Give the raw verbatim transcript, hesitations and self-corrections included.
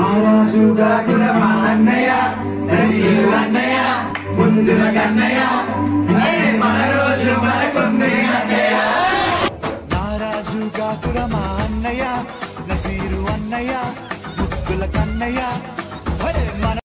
నారాజుగా కూడా మా అన్నయ్య నసీరు అన్నయ్య ముందుల కన్నయ్య మన రోజు మనకుంది అన్నయ్య. నారాజుగా కూడా మా అన్నయ్య నసీరు అన్నయ్య ముద్దుల కన్నయ్య